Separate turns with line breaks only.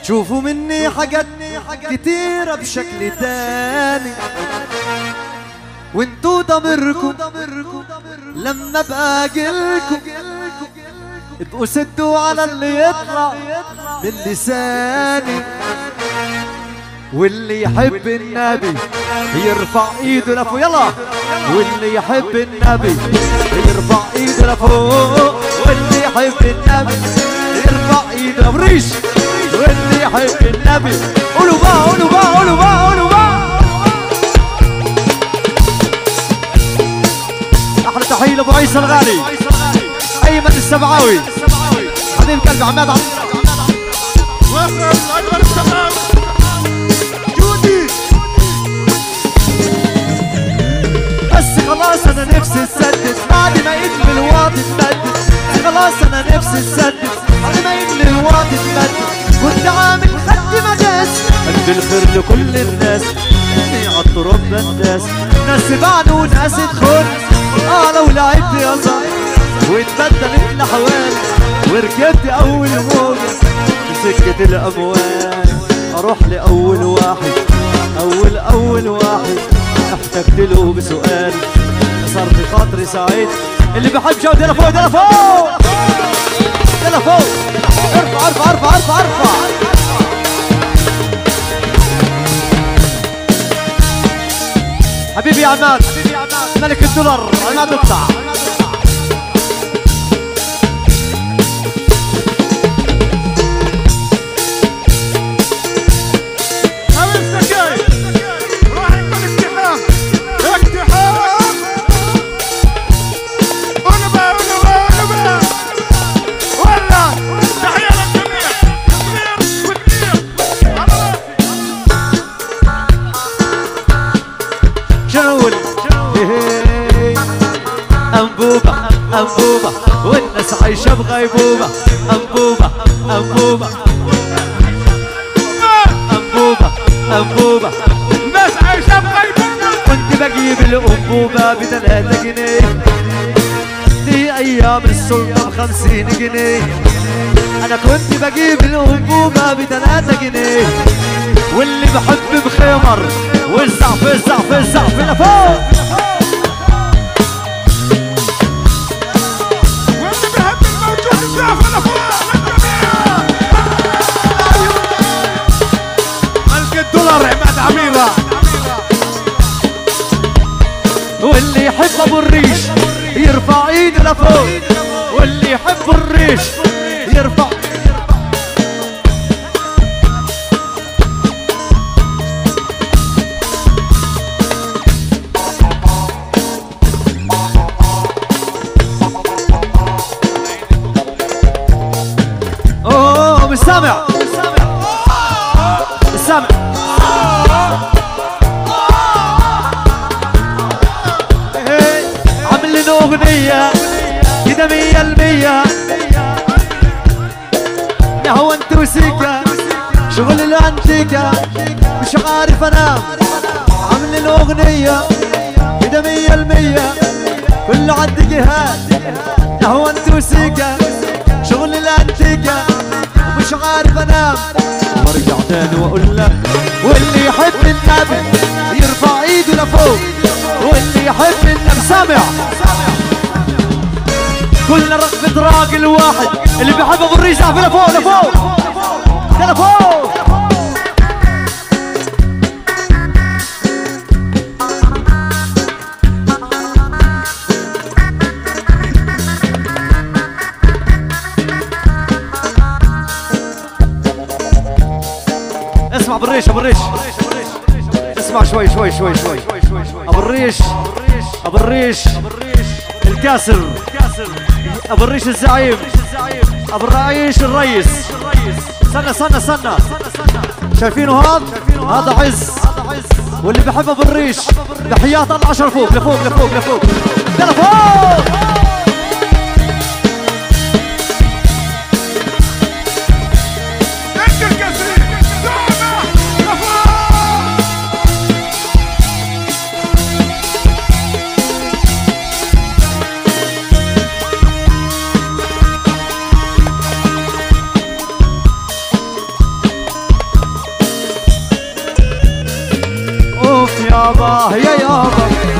شوفوا مني حاجات كتيرة بشكل تاني، وانتو ضميركم لما باجيلكم ابقوا سدوا على اللي يطلع من لساني. واللي يحب النبي يرفع ايده لفوق، يلا. واللي يحب النبي يرفع ايده لفوق، واللي يحب النبي يرفع ايده بريش، واللي يحب النبي قولوا بقى قولوا بقى قولوا بقى قولوا بقى. احلى تحيه لابو عيسى الغالي، ايمن السبعاوي حبيب قلبي، عماد عبد اكبر الشباب جودي. بس خلاص انا نفسي اتسدد بعد ما ايد بالواطي اتمدد، خلاص انا نفسي اتسدد بعد ما ايد بالواطي اتمدد. كنت عامل خدي مجاز قد الخير لكل الناس، اني عالتراب الناس، ناس سبعني وناس تخون. لو لعبت يا صاحبي واتبدل الاحوال، وركبت اول موجه بسكه الاموال، اروح لاول واحد اول واحد احتجت له بسؤال، صار في خاطري سعيد. اللي بحب شو يلا فوق يلا فوق يلا فوق، ارفع ارفع ارفع ارفع ارفع. حبيبي يا عماد ملك الدولار، عماد اقطع. أنبوبة والناس عايشة بغيبوبة، أنبوبة أنبوبة أنبوبة أنبوبة الناس عايشة بغيبوبة. كنت بجيب الأنبوبة ب3 جنيه، دي أيام السلطة ب50 جنيه. أنا كنت بجيب الأنبوبة ب3 جنيه، واللي بحب بخمر والزعف الزعف الزعف لفوق. واللي يحب ابو الريش يرفع ايده لفوق، واللي يحب الريش يرفع. مش سامع مش سامع. أغنية كده 100%، هو انت وسيكا شغل الانتيكا، مش عارف انام عامل الاغنية كده 100%، كله عندي جهاد. هو انت وسيكا شغل الانتيكا، ومش عارف انام. برجع تاني واقول لك واللي يحب النبي يرفع ايده لفوق، واللي يحب النبي سامع. كلنا رقبة راجل واحد، اللي بيحب ابو الريش يعرف لفوق لفوق لفوق. اسمع ابو الريش ابو الريش، اسمع شوي شوي شوي شوي. ابو الريش ابو الريش الكاسر، ابو الريش الزعيم، ابو الرعيش الريس. سنة شايفينه هذا عز، واللي بحب ابو الريش بحياة الله 10 فوق لفوق لفوق لفوق يلا فوق. يابا يا يابا